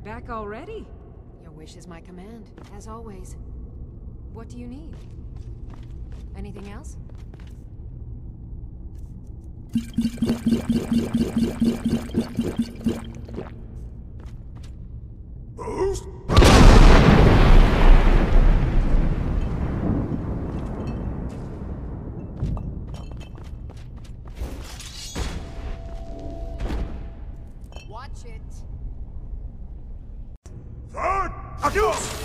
back already? Your wish is my command, as always. What do you need? Anything else? Watch it. Third, adios!